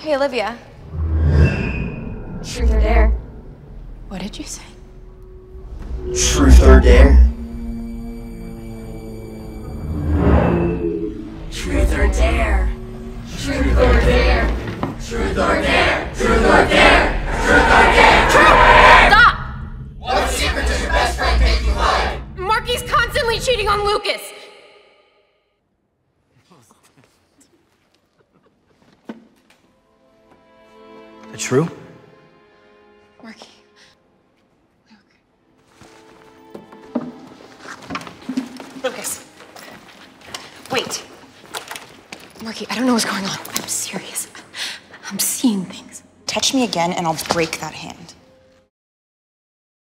Hey, Olivia. Truth or dare? What did you say? Truth or dare? Truth or dare? Truth or dare? Truth or dare? Truth or dare? Truth or dare? Stop! What secret does your best friend make you hide? Marky's constantly cheating on Lucas. Is it true? Marky. Lucas. Wait. Marky, I don't know what's going on. I'm serious. I'm seeing things. Touch me again and I'll break that hand.